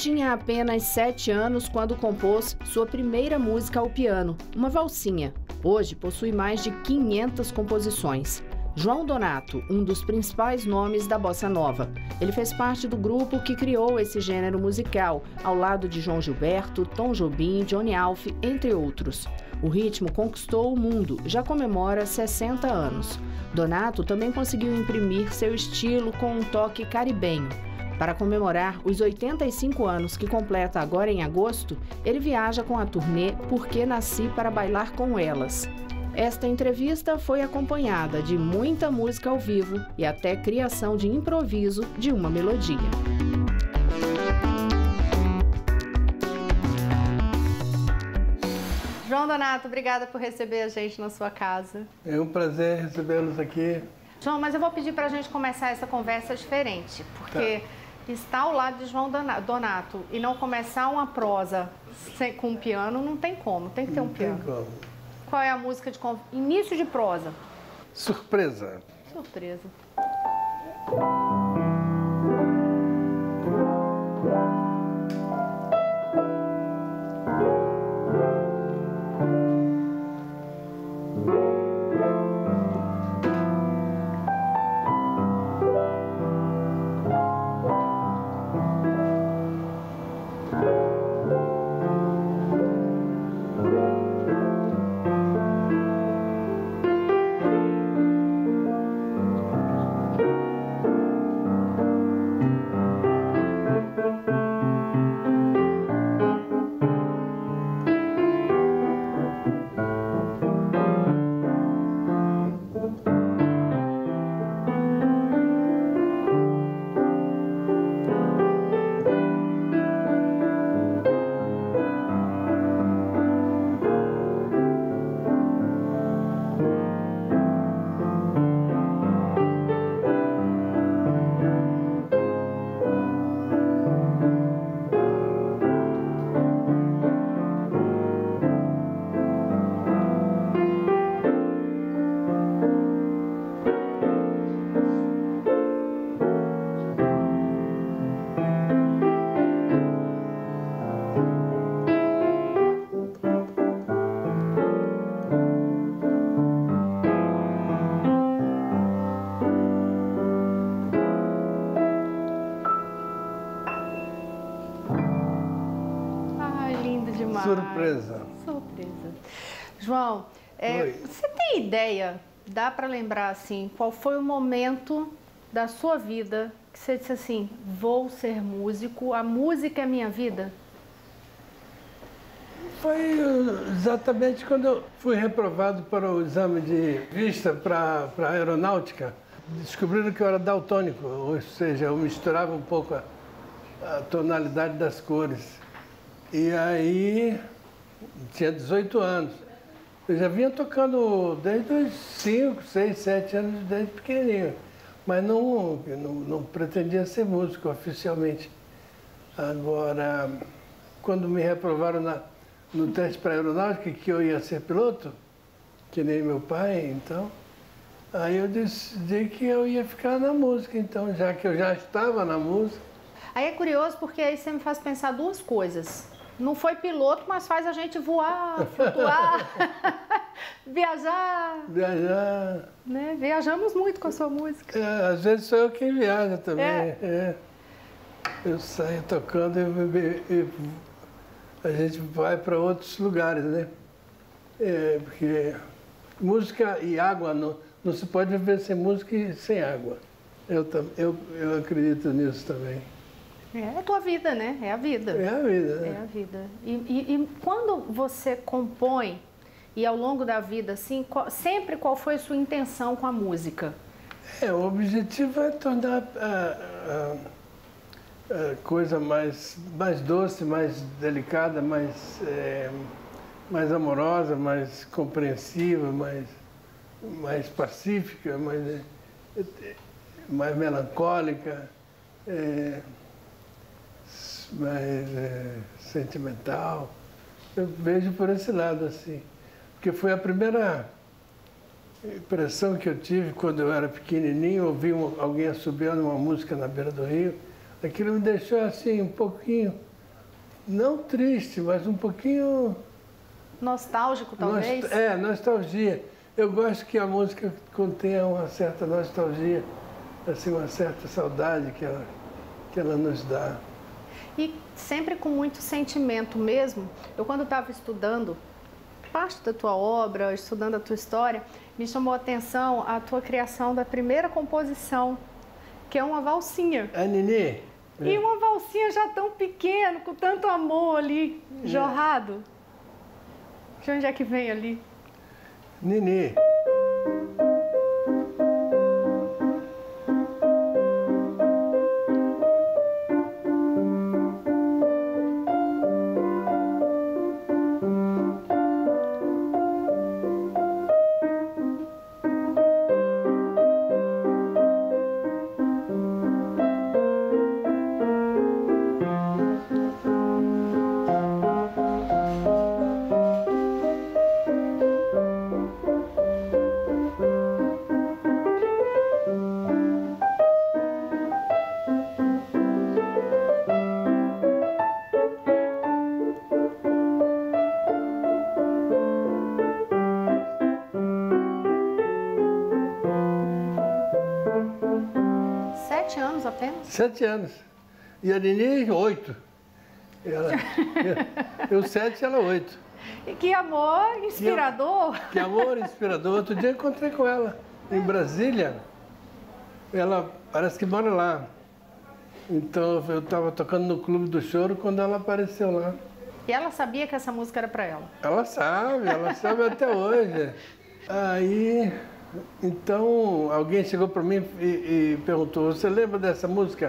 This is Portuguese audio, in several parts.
tinha apenas 7 anos quando compôs sua primeira música ao piano, uma valsinha. Hoje possui mais de 500 composições. João Donato, um dos principais nomes da bossa nova. Ele fez parte do grupo que criou esse gênero musical, ao lado de João Gilberto, Tom Jobim, Johnny Alf, entre outros. O ritmo conquistou o mundo, já comemora 60 anos. Donato também conseguiu imprimir seu estilo com um toque caribenho. Para comemorar os 85 anos que completa agora em agosto, ele viaja com a turnê Porque Nasci para Bailar com Elas. Esta entrevista foi acompanhada de muita música ao vivo e até criação de improviso de uma melodia. João Donato, obrigada por receber a gente na sua casa. É um prazer recebê-los aqui. João, mas eu vou pedir para a gente começar essa conversa diferente, porque estar ao lado de João Donato e não começar uma prosa com um piano, não tem como, tem que ter um piano. Não tem como. Qual é a música de início de prosa? Surpresa. Surpresa. Surpresa. Surpresa. João, você tem ideia, dá para lembrar assim, qual foi o momento da sua vida que você disse assim, vou ser músico, a música é minha vida? Foi exatamente quando eu fui reprovado para o exame de vista para a aeronáutica. Descobriram que eu era daltônico, ou seja, eu misturava um pouco a tonalidade das cores. E aí, tinha 18 anos. Eu já vinha tocando desde os 5, 6, 7 anos, desde pequenininho. Mas não pretendia ser músico oficialmente. Agora, quando me reprovaram no teste para aeronáutica, que eu ia ser piloto, que nem meu pai, então, aí eu decidi que eu ia ficar na música, então, já que eu já estava na música. Aí é curioso porque aí você me faz pensar duas coisas. Não foi piloto, mas faz a gente voar, flutuar, viajar. Viajar. Né? Viajamos muito com a sua música. Às vezes sou eu quem viaja também. Eu saio tocando e a gente vai para outros lugares, né? Porque música e água, não se pode viver sem música e sem água. Eu acredito nisso também. É a tua vida, né? É a vida. É a vida, né? É a vida. E quando você compõe, e ao longo da vida, assim, sempre qual foi a sua intenção com a música? O objetivo é tornar a coisa mais doce, mais delicada, mais amorosa, mais compreensiva, mais pacífica, mais melancólica. Mais sentimental. Eu vejo por esse lado, assim. Porque foi a primeira impressão que eu tive quando eu era pequenininho, ouvi alguém assobiando uma música na beira do rio. Aquilo me deixou, assim, um pouquinho não triste, mas um pouquinho... Nostálgico, talvez? Nostalgia. Eu gosto que a música contenha uma certa nostalgia, assim, uma certa saudade que ela nos dá. E sempre com muito sentimento mesmo. Eu, quando estava estudando parte da tua obra, estudando a tua história, me chamou a atenção a tua criação da primeira composição, que é uma valsinha. A Nini? E uma valsinha já tão pequena, com tanto amor ali, jorrado. De onde é que vem ali? Nini. Apenas? 7 anos. E a Nini, 8. Eu 7 e ela 8. E que amor inspirador! Que amor inspirador. Outro dia eu encontrei com ela em Brasília. Ela parece que mora lá. Então eu estava tocando no Clube do Choro quando ela apareceu lá. E ela sabia que essa música era para ela? Ela sabe até hoje. Aí... Então, alguém chegou para mim e perguntou, você lembra dessa música?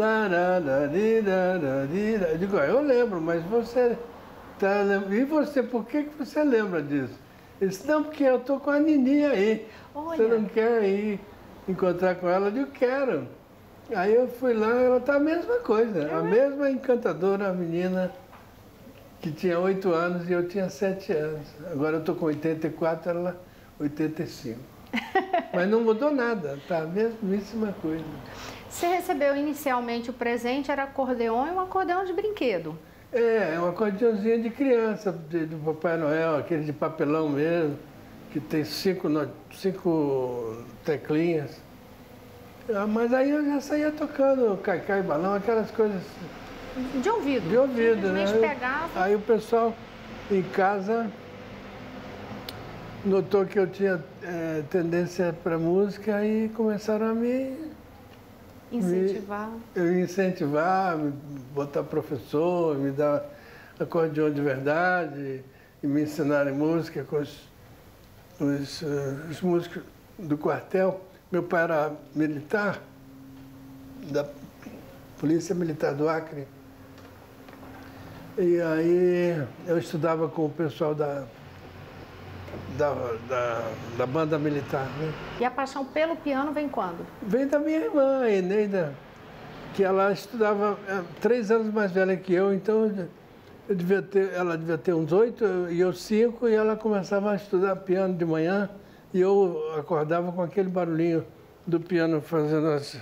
Eu digo, eu lembro, mas você... E você, por que você lembra disso? Ele disse, não, porque eu estou com a Nini aí. Olha. Você não quer ir encontrar com ela? Eu digo, quero. Aí eu fui lá, ela está a mesma coisa, a mesma encantadora menina que tinha 8 anos e eu tinha 7 anos. Agora eu estou com 84, ela 85. Mas não mudou nada, tá a mesmíssima coisa. Você recebeu inicialmente o presente, era acordeon e um acordeão de brinquedo. É um acordeãozinho de criança, do Papai Noel, aquele de papelão mesmo, que tem 5 teclinhas. Mas aí eu já saía tocando caicai e balão, aquelas coisas... De ouvido? De ouvido, né? Pegava. Aí o pessoal em casa... notou que eu tinha tendência para música e começaram a me incentivar, me botar professor, me dar acordeão de verdade e me ensinarem música com os músicos do quartel. Meu pai era militar, da Polícia Militar do Acre. E aí eu estudava com o pessoal da banda militar, né? E a paixão pelo piano vem quando? Vem da minha irmã, a Eneida, que ela estudava 3 anos mais velha que eu, então ela devia ter uns 8 e eu 5, e ela começava a estudar piano de manhã e eu acordava com aquele barulhinho do piano fazendo assim.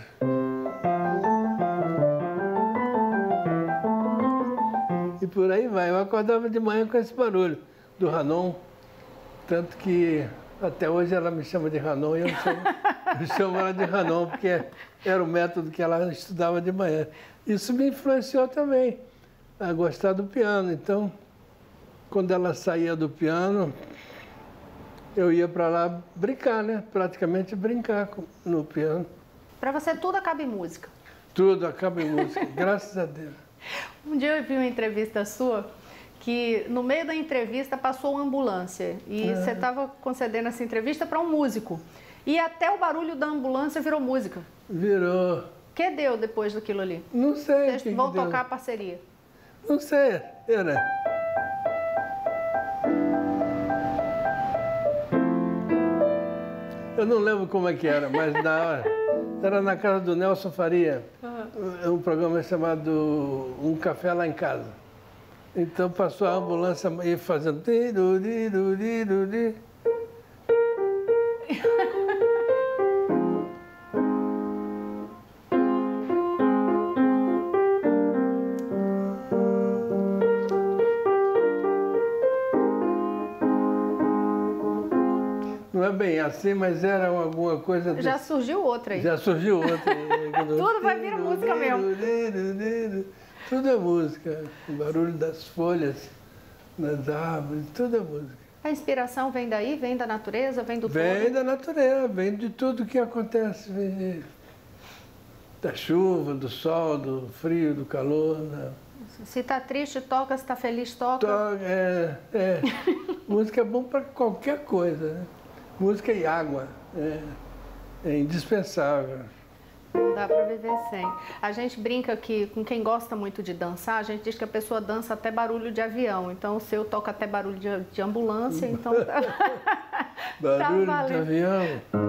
E por aí vai, eu acordava de manhã com esse barulho do Ranon. Tanto que até hoje ela me chama de Ranon e eu chamo ela de Ranon, porque era o método que ela estudava de manhã. Isso me influenciou também a gostar do piano. Então, quando ela saía do piano, eu ia para lá brincar, né? Praticamente brincar no piano. Para você tudo acaba em música? Tudo acaba em música, graças a Deus. Um dia eu vi uma entrevista sua que no meio da entrevista passou uma ambulância e você estava concedendo essa entrevista para um músico. E até o barulho da ambulância virou música. Virou. O que deu depois daquilo ali? Não sei. Vocês vão tocar a parceria? Não sei, era. Eu não lembro como é que era, mas na hora. Era na casa do Nelson Faria. Um programa chamado Um Café Lá em Casa. Então passou a ambulância e fazendo... Não é bem assim, mas era alguma coisa... Já surgiu outra aí. Já surgiu outra. Tudo vai vir música mesmo. Tudo é música. O barulho das folhas nas árvores, tudo é música. A inspiração vem daí? Vem da natureza? Vem do todo? Vem da natureza, vem de tudo que acontece. Vem da chuva, do sol, do frio, do calor. Né? Se está triste, toca. Se está feliz, toca. Música é bom para qualquer coisa. Né? Música e água é indispensável. Não dá para viver sem. A gente brinca que, com quem gosta muito de dançar, a gente diz que a pessoa dança até barulho de avião. Então, o seu toca até barulho de ambulância, então... Barulho tá de avião.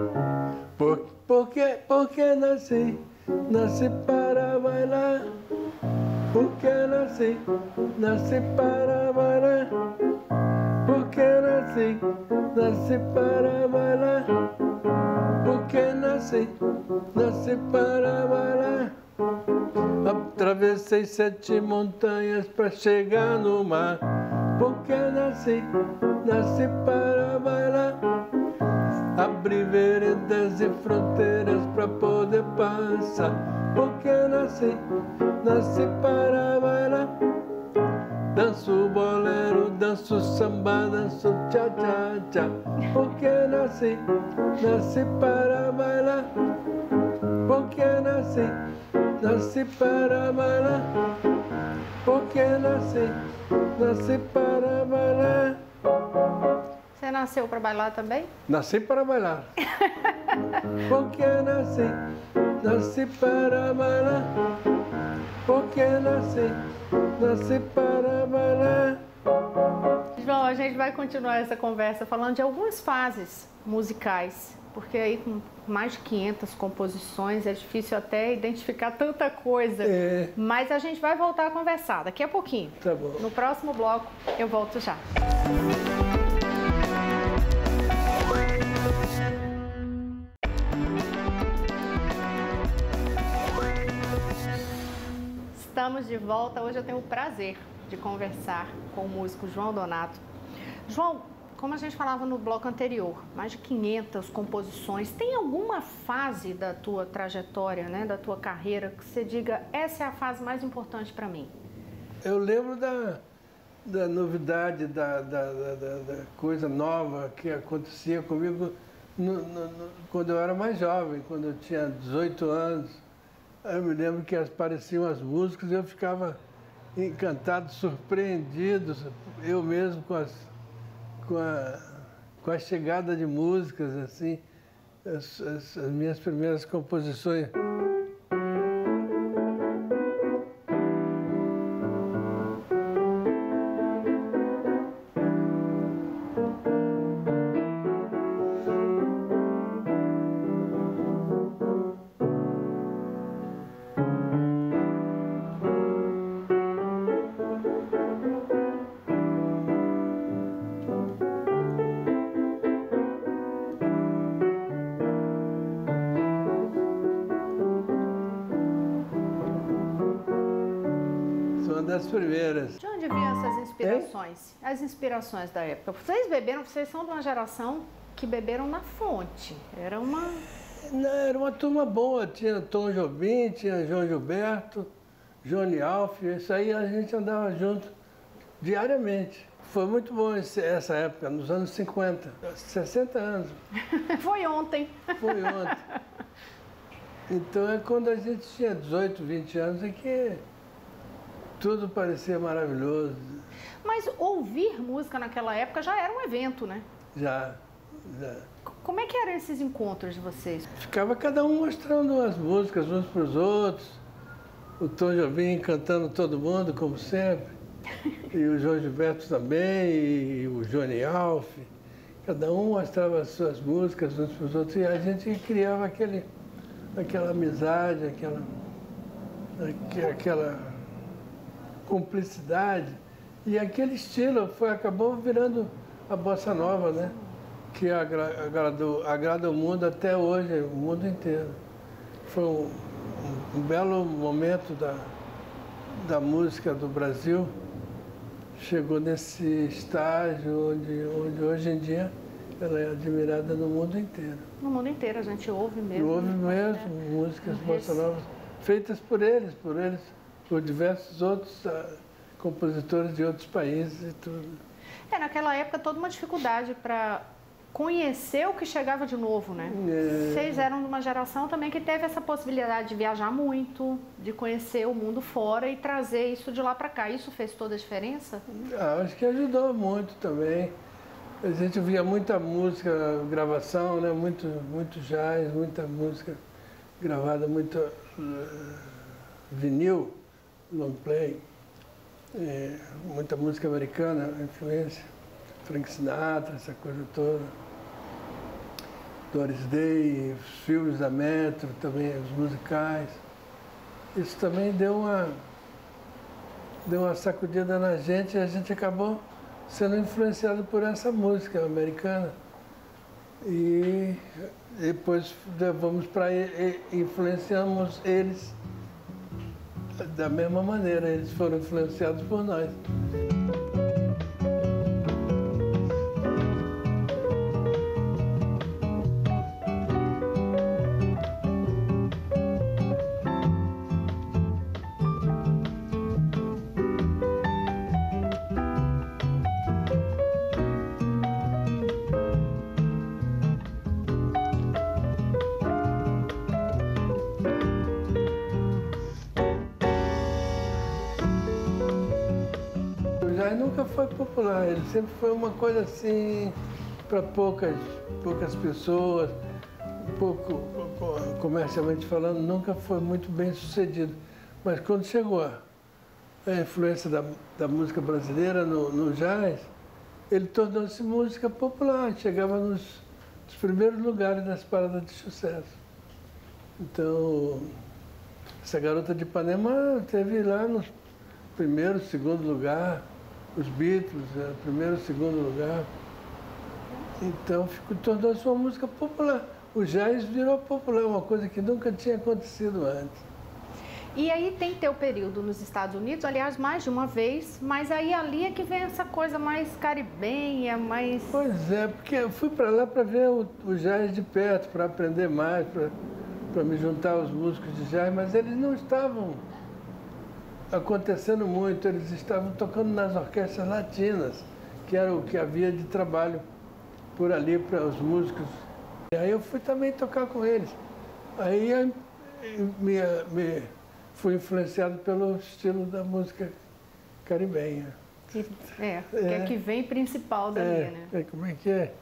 Porque nasci para bailar. Porque nasci para bailar. Porque nasci para bailar. Porque nasci para bailar. Atravessei 7 montanhas para chegar no mar. Porque nasci para bailar. Abri veredas e fronteiras para poder passar. Porque nasci para bailar. Danço bolero, danço samba, danço tchá-tchá-tchá. Porque nasci para bailar. Porque nasci para bailar. Porque nasci para bailar. Você nasceu para bailar também? Nasci para bailar. Porque nasci para bailar. Porque nasci para bailar. João, a gente vai continuar essa conversa falando de algumas fases musicais, porque aí com mais de 500 composições é difícil até identificar tanta coisa. Mas a gente vai voltar a conversar daqui a pouquinho. Tá bom. No próximo bloco eu volto já. Estamos de volta. Hoje eu tenho o prazer de conversar com o músico João Donato. João, como a gente falava no bloco anterior, mais de 500 composições. Tem alguma fase da tua trajetória, né, da tua carreira, que você diga, essa é a fase mais importante para mim? Eu lembro da novidade, da coisa nova que acontecia comigo quando eu era mais jovem, quando eu tinha 18 anos. Eu me lembro que apareciam as músicas e eu ficava encantado, surpreendido, eu mesmo com a chegada de músicas, assim, as minhas primeiras composições. Das primeiras. De onde vinham essas inspirações? As inspirações da época. Vocês são de uma geração que beberam na fonte. Era uma turma boa. Tinha Tom Jobim, tinha João Gilberto, Johnny Alf. Isso aí a gente andava junto diariamente. Foi muito bom essa época, nos anos 50, 60 anos. Foi ontem. Foi ontem. Então é quando a gente tinha 18, 20 anos, é que tudo parecia maravilhoso. Mas ouvir música naquela época já era um evento, né? Já. Como é que eram esses encontros de vocês? Ficava cada um mostrando as músicas uns para os outros. O Tom Jobim cantando todo mundo, como sempre. E o João Gilberto também, e o Johnny Alf. Cada um mostrava as suas músicas uns para os outros. E a gente criava aquela amizade, aquela cumplicidade, e aquele estilo acabou virando a bossa nova, né? Que agrada o mundo até hoje, o mundo inteiro. Foi um belo momento da música do Brasil. Chegou nesse estágio onde hoje em dia ela é admirada no mundo inteiro. No mundo inteiro, a gente ouve mesmo. Ouve mesmo músicas bossa novas feitas por eles, por diversos outros compositores de outros países e tudo. Naquela época toda uma dificuldade para conhecer o que chegava de novo, né? Vocês eram de uma geração também que teve essa possibilidade de viajar muito, de conhecer o mundo fora e trazer isso de lá para cá. Isso fez toda a diferença? Acho que ajudou muito também. A gente via muita música, gravação, né? Muito jazz, muita música gravada, muito vinil, long play, muita música americana, influência, Frank Sinatra, essa coisa toda. Doris Day, os filmes da Metro, também os musicais. Isso também deu uma sacudida na gente e a gente acabou sendo influenciado por essa música americana. E depois levamos para influenciamos eles da mesma maneira, eles foram influenciados por nós. Nunca foi popular, ele sempre foi uma coisa assim para poucas pessoas, pouco comercialmente falando, nunca foi muito bem sucedido. Mas quando chegou a influência da música brasileira no jazz, ele tornou-se música popular, chegava nos primeiros lugares das paradas de sucesso. Então, essa Garota de Ipanema teve lá nos primeiro, segundo lugar. Os Beatles, primeiro, segundo lugar. Então, tornou-se uma música popular. O jazz virou popular, uma coisa que nunca tinha acontecido antes. E aí tem teu período nos Estados Unidos, aliás, mais de uma vez, mas aí ali é que vem essa coisa mais caribenha, mais... Pois é, porque eu fui para lá para ver o jazz de perto, para aprender mais, para me juntar aos músicos de jazz, mas eles não estavam acontecendo muito, eles estavam tocando nas orquestras latinas, que era o que havia de trabalho por ali para os músicos. E aí eu fui também tocar com eles. Aí fui influenciado pelo estilo da música caribenha. Que é que vem principal dali, né? Como é que é?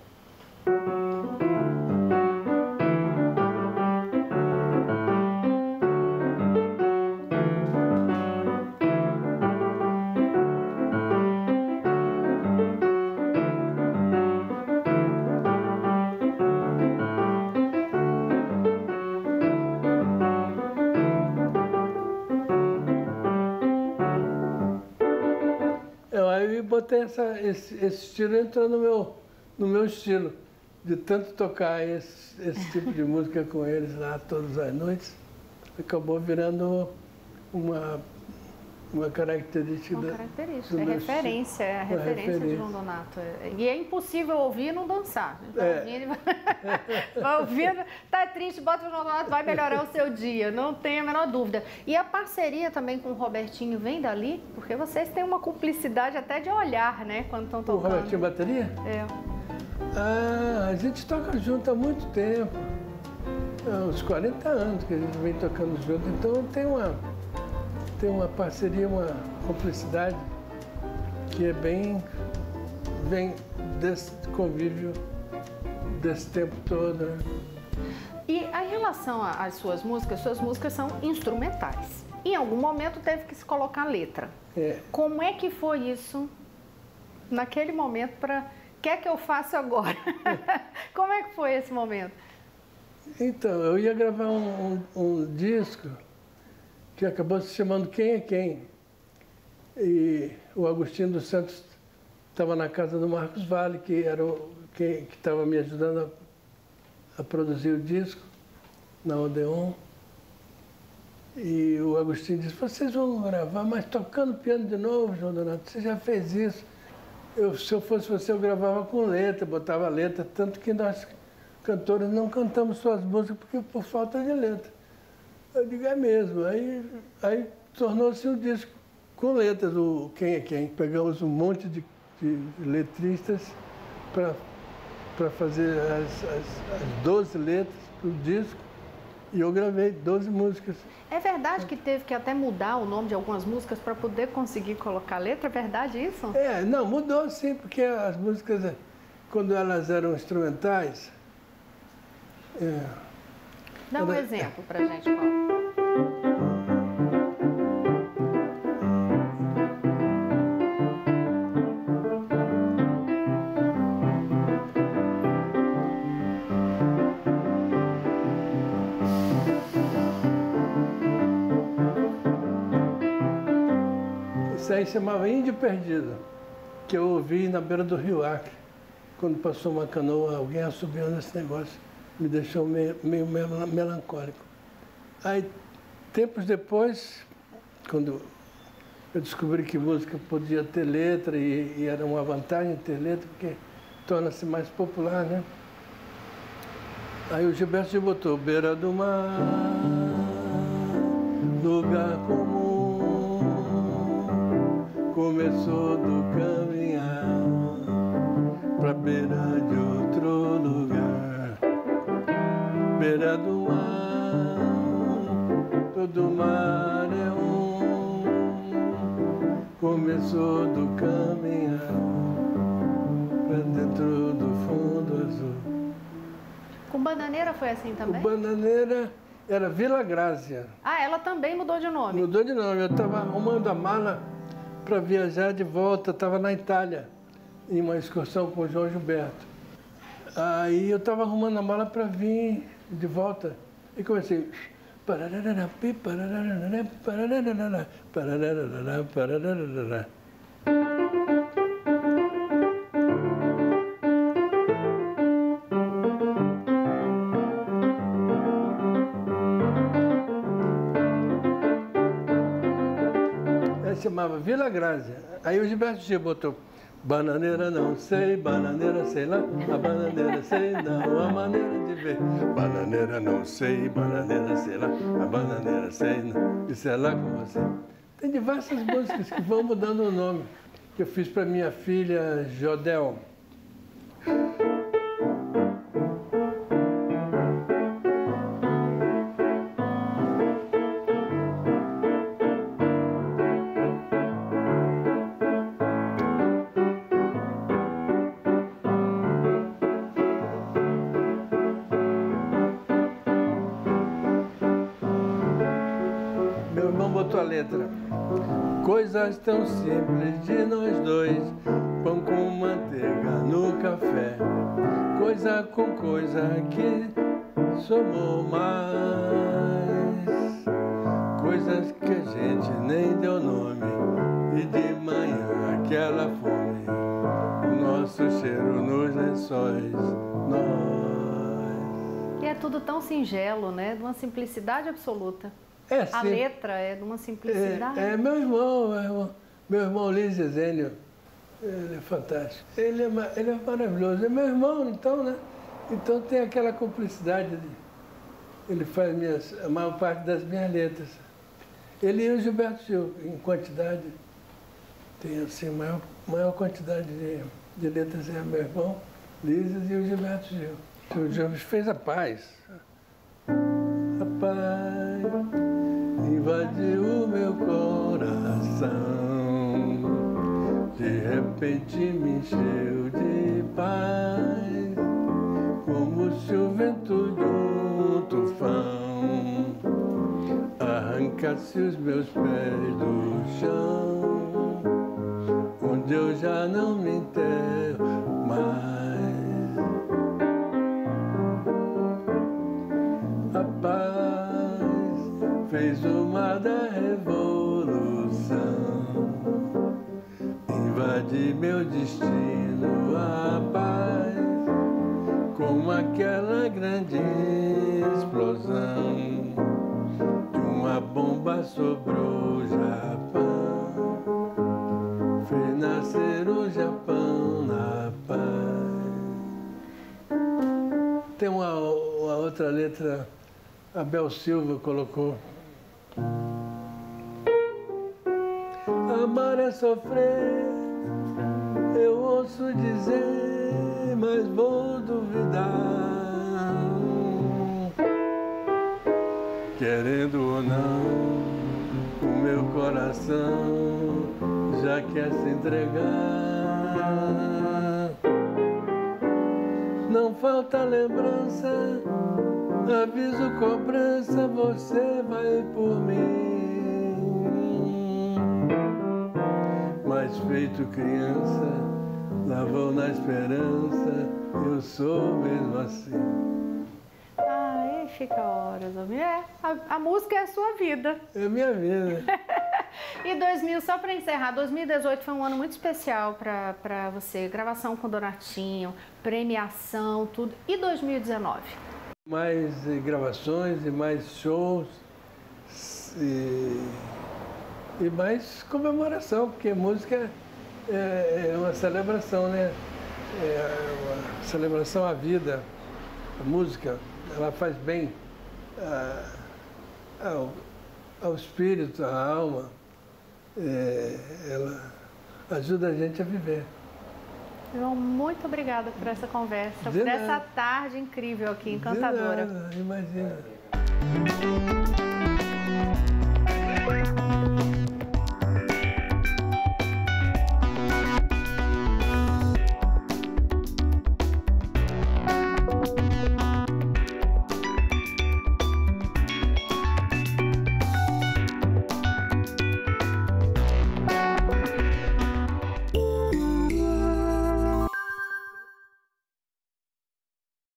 Botei esse estilo, entrou no meu estilo, de tanto tocar esse tipo de música com eles lá todas as noites, acabou virando uma característica. Uma característica, referência, é a referência de João Donato. E é impossível ouvir e não dançar. Vai ouvindo, tá triste, bota o João Donato, vai melhorar o seu dia, não tem a menor dúvida. E a parceria também com o Robertinho vem dali? Porque vocês têm uma cumplicidade até de olhar, né, quando estão tocando. O Robertinho bateria? A gente toca junto há muito tempo, há uns 40 anos que a gente vem tocando junto, então tem uma parceria, uma cumplicidade que vem desse convívio desse tempo todo. Né? E em relação às suas músicas são instrumentais. Em algum momento teve que se colocar letra. Como é que foi isso naquele momento para o que é que eu faço agora? Como é que foi esse momento? Então, eu ia gravar um disco que acabou se chamando Quem é Quem. E o Agostinho dos Santos estava na casa do Marcos Valle, que era que estava me ajudando a produzir o disco na Odeon. E o Agostinho disse, vocês vão gravar, mas tocando piano de novo, João Donato, você já fez isso. se eu fosse você, eu gravava com letra, botava letra, tanto que nós, cantores, não cantamos suas músicas porque por falta de letra. Eu digo, é mesmo. Aí tornou-se um disco com letras, o Quem é Quem. Pegamos um monte de letristas para fazer as 12 letras do disco e eu gravei 12 músicas. É verdade que teve que até mudar o nome de algumas músicas para poder conseguir colocar letra? É verdade isso? Não, mudou sim, porque as músicas, quando elas eram instrumentais... Dá um exemplo pra gente, Paulo. Isso aí chamava Índio Perdido, que eu ouvi na beira do Rio Acre. Quando passou uma canoa, alguém assobiando esse negócio, me deixou meio melancólico. Aí, tempos depois, quando eu descobri que música podia ter letra e era uma vantagem ter letra, porque torna-se mais popular, né? Aí o Gilberto Gil botou beira do mar, lugar comum, começou do caminhar pra beira de outro lugar. Beira do mar, todo mar é um, começou do caminhar pra dentro do fundo azul. Com Bananeira foi assim também? O Bananeira era Vila Grácia. Ah, ela também mudou de nome? Mudou de nome. Eu estava arrumando a mala para viajar de volta. Estava na Itália, em uma excursão com o João Gilberto. Aí eu estava arrumando a mala para vir de volta. E comecei... Chamava Vila Grácia. Aí o Gilberto Gil botou bananeira não sei, bananeira sei lá, a bananeira sei não, a maneira de ver. Bananeira não sei, bananeira sei lá, a bananeira sei não, e sei lá com você. Tem diversas músicas que vão mudando o nome, que eu fiz para minha filha Jodel. A letra. Coisas tão simples de nós dois, pão com manteiga no café, coisa com coisa que somou mais, coisas que a gente nem deu nome, e de manhã aquela fome, o nosso cheiro nos lençóis, nós. E é tudo tão singelo, né? De uma simplicidade absoluta. A letra é de uma simplicidade. Meu irmão Luiz Zênio, ele é fantástico. Ele é maravilhoso. É meu irmão, então, né? Então tem aquela cumplicidade. Ele faz a maior parte das minhas letras. Ele e o Gilberto Gil, em quantidade, tem assim, maior quantidade de letras é meu irmão Luiz e o Gilberto Gil. O Gil fez a paz. A paz invadiu o meu coração, de repente me encheu de paz, como se o vento de um tufão arrancasse os meus pés do chão, onde eu já não me enterro mais. A paz fez o mar da revolução, invade meu destino, a paz, como aquela grande explosão de uma bomba sobre o Japão, fez nascer o Japão. outra letra, Abel Silva colocou. Amar é sofrer, eu ouço dizer, mas vou duvidar. Querendo ou não, o meu coração já quer se entregar. Não falta lembrança, aviso, cobrança, você vai por mim. Mas feito criança, lá vou na esperança, eu sou mesmo assim. Ai, fica horas, a música é a sua vida. É minha vida. E só para encerrar, 2018 foi um ano muito especial para você. Gravação com Donatinho, premiação, tudo. E 2019? Mais gravações e mais shows e mais comemoração, porque música é uma celebração, né? É uma celebração à vida. A música, ela faz bem ao espírito, à alma. Ela ajuda a gente a viver. João, muito obrigada por essa conversa, por essa tarde incrível aqui, encantadora. De nada, imagina.